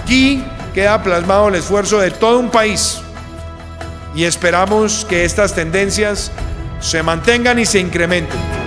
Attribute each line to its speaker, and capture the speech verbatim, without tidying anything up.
Speaker 1: Aquí queda plasmado el esfuerzo de todo un país y esperamos que estas tendencias se mantengan y se incrementen.